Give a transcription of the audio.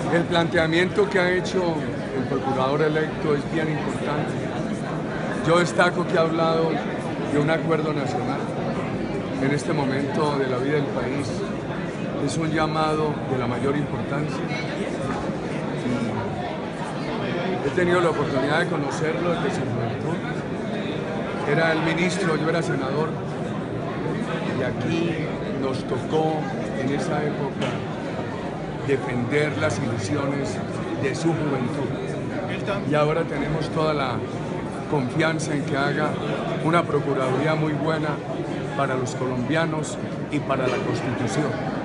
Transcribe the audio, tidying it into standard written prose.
El planteamiento que ha hecho el procurador electo es bien importante. Yo destaco que ha hablado de un acuerdo nacional en este momento de la vida del país. Es un llamado de la mayor importancia. He tenido la oportunidad de conocerlo desde su juventud. Era el ministro, yo era senador, y aquí nos tocó en esa época defender las ilusiones de su juventud. Y ahora tenemos toda la confianza en que haga una procuraduría muy buena para los colombianos y para la Constitución.